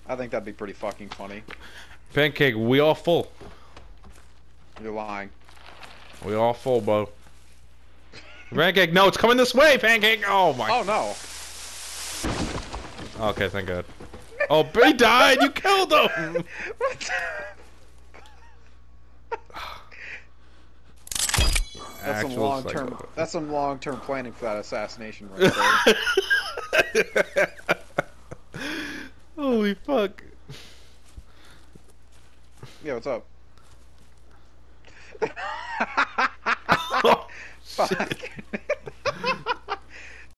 I think that'd be pretty fucking funny. Pancake, we all full. You're lying. We all full, bro. Pancake, no, it's coming this way, Pancake! Oh my... Oh no! Okay, thank God. Oh, he died! You killed him! What the... That's some long-term. That's some long-term planning for that assassination right there. Holy fuck! Yeah, what's up? Oh, Fuck.